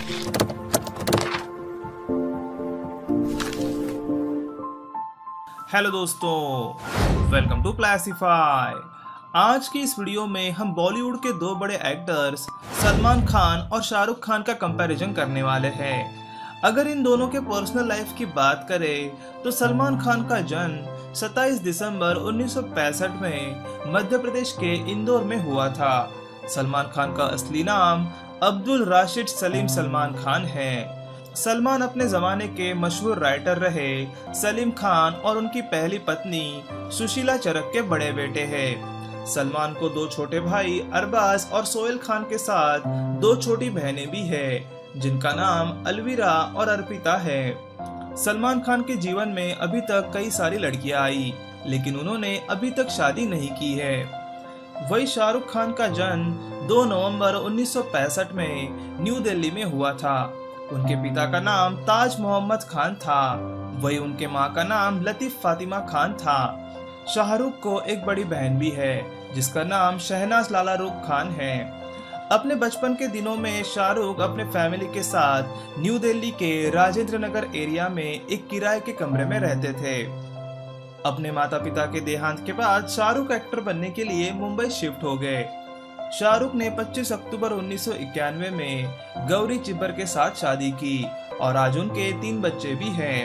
Hello दोस्तों, welcome to प्लेसिफाई। आज की इस वीडियो में हम बॉलीवुड के दो बड़े एक्टर्स सलमान खान और शाहरुख खान का कंपैरिजन करने वाले हैं। अगर इन दोनों के पर्सनल लाइफ की बात करें तो सलमान खान का जन्म 27 दिसंबर 1965 में मध्य प्रदेश के इंदौर में हुआ था। सलमान खान का असली नाम अब्दुल राशिद सलीम सलमान खान है। सलमान अपने जमाने के मशहूर राइटर रहे सलीम खान और उनकी पहली पत्नी सुशीला चरक के बड़े बेटे हैं। सलमान को दो छोटे भाई अरबाज और सोहेल खान के साथ दो छोटी बहनें भी हैं, जिनका नाम अलविरा और अर्पिता है। सलमान खान के जीवन में अभी तक कई सारी लड़कियां आई, लेकिन उन्होंने अभी तक शादी नहीं की है। वही शाहरुख खान का जन्म 2 नवंबर 1965 में न्यू दिल्ली में हुआ था। उनके पिता का नाम ताज मोहम्मद खान था। वही उनके माँ का नाम लतीफ फातिमा खान था। शाहरुख को एक बड़ी बहन भी है, जिसका नाम शहनाज लाला रुख खान है। अपने बचपन के दिनों में शाहरुख अपने फैमिली के साथ न्यू दिल्ली के राजेंद्र नगर एरिया में एक किराए के कमरे में रहते थे। अपने माता पिता के देहांत के बाद शाहरुख एक्टर बनने के लिए मुंबई शिफ्ट हो गए। शाहरुख ने 25 अक्टूबर 1991 में गौरी चिब्बर के साथ शादी की और आज उनके 3 बच्चे भी हैं।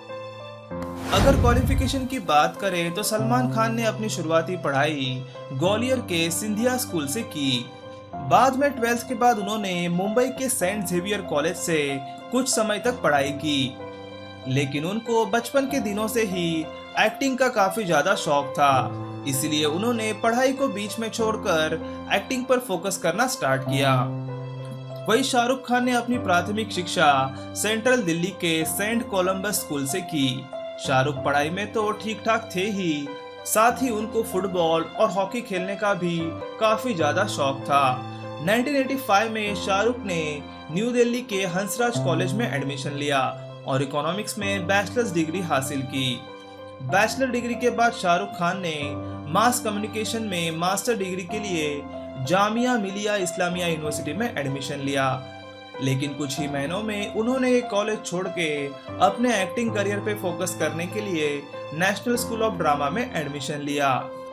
अगर क्वालिफिकेशन की बात करें तो सलमान खान ने अपनी शुरुआती पढ़ाई ग्वालियर के सिंधिया स्कूल से की। बाद में 12th के बाद उन्होंने मुंबई के सेंट जेवियर कॉलेज से कुछ समय तक पढ़ाई की, लेकिन उनको बचपन के दिनों से ही एक्टिंग का काफी ज्यादा शौक था, इसलिए उन्होंने पढ़ाई को बीच में छोड़कर एक्टिंग पर फोकस करना स्टार्ट किया। वही शाहरुख खान ने अपनी प्राथमिक शिक्षा सेंट्रल दिल्ली के सेंट कोलंबस स्कूल से की। शाहरुख पढ़ाई में तो ठीक ठाक थे ही, साथ ही उनको फुटबॉल और हॉकी खेलने का भी काफी ज्यादा शौक था। 1985 में शाहरुख ने न्यू दिल्ली के हंसराज कॉलेज में एडमिशन लिया और इकोनॉमिक्स में बैचलर्स डिग्री हासिल की। बैचलर डिग्री के बाद शाहरुख खान ने मास कम्युनिकेशन में मास्टर डिग्री के लिए जामिया मिलिया इस्लामिया यूनिवर्सिटी में एडमिशन लिया, लेकिन कुछ ही महीनों में उन्होंने ये कॉलेज छोड़ के अपने एक्टिंग करियर पे फोकस करने के लिए नेशनल स्कूल ऑफ ड्रामा में एडमिशन लिया।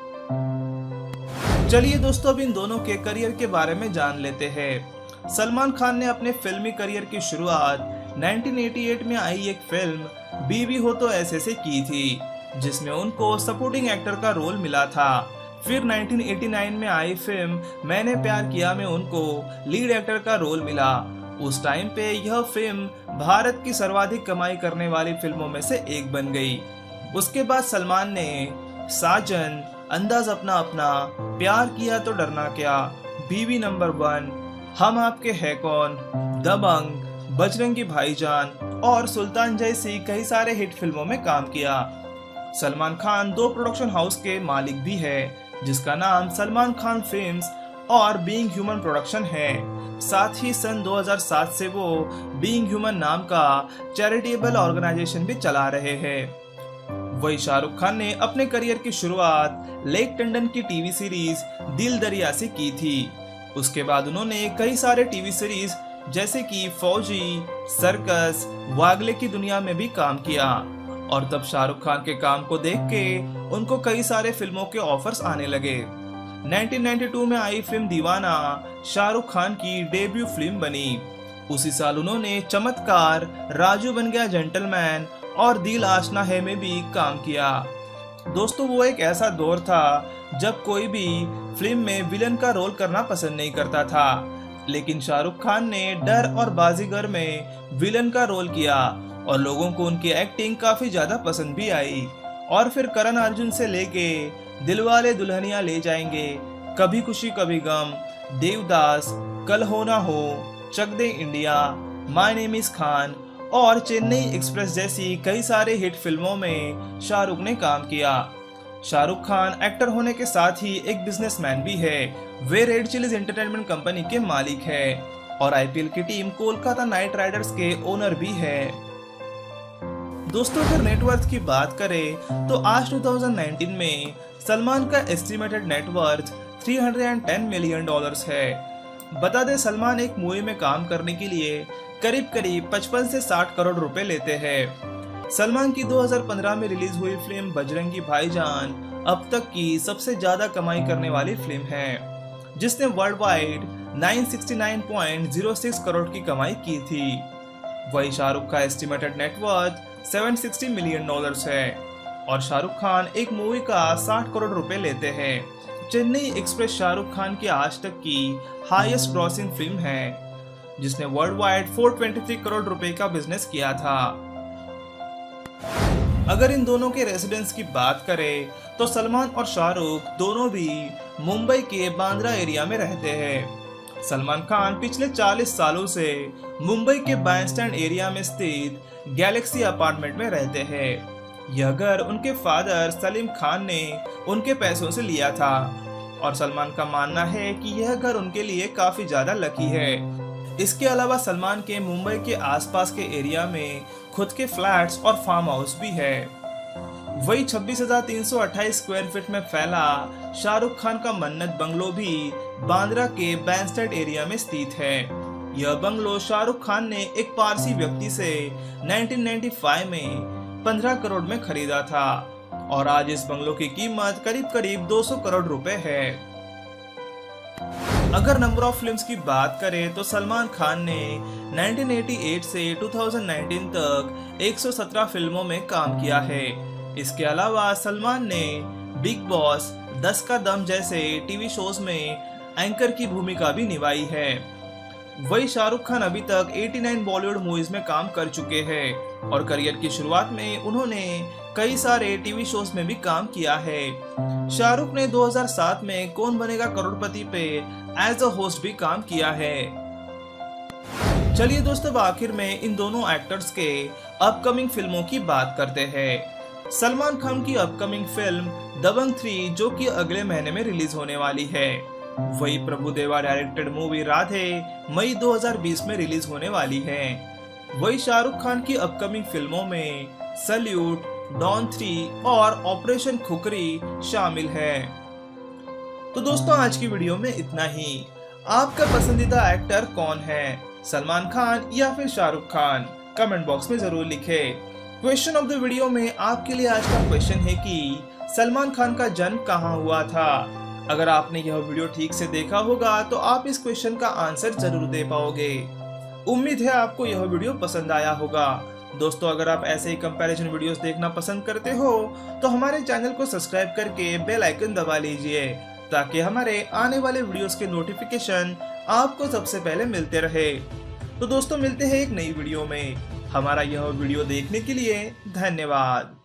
चलिए दोस्तों, अब इन दोनों के करियर के बारे में जान लेते हैं। सलमान खान ने अपने फिल्मी करियर की शुरुआत 1988 में आई एक फिल्म बीवी हो तो ऐसे से की थी, जिसमें उनको सपोर्टिंग एक्टर का रोल मिला था। फिर 1989 में आई फिल्म मैंने प्यार किया में उनको लीड एक्टर का रोल मिला। उस टाइम पे यह फिल्म भारत की सर्वाधिक कमाई करने वाली फिल्मों में से एक बन गई। उसके बाद सलमान ने साजन, अंदाज अपना अपना, प्यार किया तो डरना क्या, बीवी नंबर 1, हम आपके है कौन, दबंग, बजरंगी भाईजान और सुल्तान जैसी कई सारे हिट फिल्मों में काम किया। सलमान खान 2 प्रोडक्शन हाउस के मालिक भी है, जिसका नाम सलमान खान फिल्म्स और बीइंग ह्यूमन प्रोडक्शन है। साथ ही सन 2007 से वो बीइंग ह्यूमन नाम का चैरिटेबल ऑर्गेनाइजेशन भी चला रहे हैं। वही शाहरुख खान ने अपने करियर की शुरुआत लेक टंडन की टीवी सीरीज दिल दरिया से की थी। उसके बाद उन्होंने कई सारे टीवी सीरीज जैसे कि फौजी, सर्कस, वागले की दुनिया में भी काम किया और तब शाहरुख खान के काम को देख के उनको कई सारे फिल्मों के ऑफर्स आने लगे। 1992 में आई फिल्म दीवाना शाहरुख खान की डेब्यू फिल्म बनी। उसी साल उन्होंने चमत्कार, राजू बन गया जेंटलमैन और दिल आशना है में भी काम किया। दोस्तों, वो एक ऐसा दौर था जब कोई भी फिल्म में विलन का रोल करना पसंद नहीं करता था, लेकिन शाहरुख खान ने डर और बाजीगर में विलन का रोल किया और लोगों को उनकी एक्टिंग काफी ज्यादा पसंद भी आई। और फिर करण अर्जुन से लेके दिलवाले दुल्हनिया ले जाएंगे, कभी खुशी कभी गम, देवदास, कल Ho Naa Ho, Chak De India, my name is Khan और चेन्नई एक्सप्रेस जैसी कई सारे हिट फिल्मों में शाहरुख ने काम किया। शाहरुख खान एक्टर होने के साथ ही एक बिजनेसमैन भी है। वे रेड चिलीज एंटरटेनमेंट कंपनी के मालिक है और आईपीएल की टीम कोलकाता नाइट राइडर्स के ओनर भी है। दोस्तों, अगर नेटवर्थ की बात करें तो आज 2019 में सलमान का एस्टिमेटेड नेटवर्थ $310 मिलियन है। बता दें, सलमान एक मूवी में काम करने के लिए करीब 55 से 60 करोड़ रुपए लेते हैं। सलमान की 2015 में रिलीज हुई फिल्म बजरंगी भाईजान अब तक की सबसे ज्यादा कमाई करने वाली फिल्म है, जिसने वर्ल्ड वाइड 969.06 करोड़ की कमाई की थी। वही शाहरुख का एस्टिमेटेड नेटवर्थ $760 मिलियन है और शाहरुख खान एक मूवी का 60 करोड़ रुपए लेते हैं। चेन्नई एक्सप्रेस शाहरुख खान की आज तक की हाईएस्ट ग्रॉसिंग फिल्म है, जिसने वर्ल्ड वाइड 423 करोड़ रुपए का बिजनेस किया था। अगर इन दोनों के रेसिडेंस की बात करें तो सलमान और शाहरुख दोनों भी मुंबई के बांद्रा एरिया में रहते हैं। सलमान खान पिछले 40 सालों से मुंबई के बैंडस्टैंड एरिया में स्थित गैलेक्सी अपार्टमेंट में रहते हैं। यह घर उनके फादर सलीम खान ने उनके पैसों से लिया था और सलमान का मानना है कि यह घर उनके लिए काफी ज्यादा लकी है। इसके अलावा सलमान के मुंबई के आसपास के एरिया में खुद के फ्लैट्स और फार्म हाउस भी है। वही 26,328 स्क्वायर फीट में फैला शाहरुख खान का मन्नत बंगलो भी बांद्रा के बैंडस्टैंड एरिया में स्थित है। यह बंगलो शाहरुख खान ने एक पारसी व्यक्ति से 1995 में 15 करोड़ में खरीदा था और आज इस बंगलो की कीमत करीब 200 करोड़ रुपए है। अगर नंबर ऑफ फिल्म्स की बात करें तो सलमान खान ने 1988 से 2019 तक 117 फिल्मों में काम किया है। इसके अलावा सलमान ने बिग बॉस, 10 का दम जैसे टीवी शोज में एंकर की भूमिका भी निभाई है। वही शाहरुख खान अभी तक 89 बॉलीवुड मूवीज में काम कर चुके हैं और करियर की शुरुआत में उन्होंने कई सारे टीवी शोज में भी काम किया है। शाहरुख ने 2007 में कौन बनेगा करोड़पति पे एज अ होस्ट भी काम किया है। चलिए दोस्तों, अब आखिर में इन दोनों एक्टर्स के अपकमिंग फिल्मों की बात करते हैं। सलमान खान की अपकमिंग फिल्म दबंग 3 जो कि अगले महीने में रिलीज होने वाली है। वही प्रभुदेवा डायरेक्टेड मूवी राधे मई 2020 में रिलीज होने वाली है। वही शाहरुख खान की अपकमिंग फिल्मों में सैल्यूट, डॉन 3 और ऑपरेशन खुकरी शामिल है। तो दोस्तों, आज की वीडियो में इतना ही। आपका पसंदीदा एक्टर कौन है, सलमान खान या फिर शाहरुख खान? कमेंट बॉक्स में जरूर लिखें। क्वेश्चन ऑफ द वीडियो में आपके लिए आज का क्वेश्चन है कि सलमान खान का जन्म कहाँ हुआ था? अगर आपने यह वीडियो ठीक से देखा होगा तो आप इस क्वेश्चन का आंसर जरूर दे पाओगे। उम्मीद है आपको यह वीडियो पसंद आया होगा। दोस्तों, अगर आप ऐसे ही कंपैरिजन वीडियोस देखना पसंद करते हो तो हमारे चैनल को सब्सक्राइब करके बेल आइकन दबा लीजिए ताकि हमारे आने वाले वीडियोस के नोटिफिकेशन आपको सबसे पहले मिलते रहे। तो दोस्तों, मिलते हैं एक नई वीडियो में। हमारा यह वीडियो देखने के लिए धन्यवाद।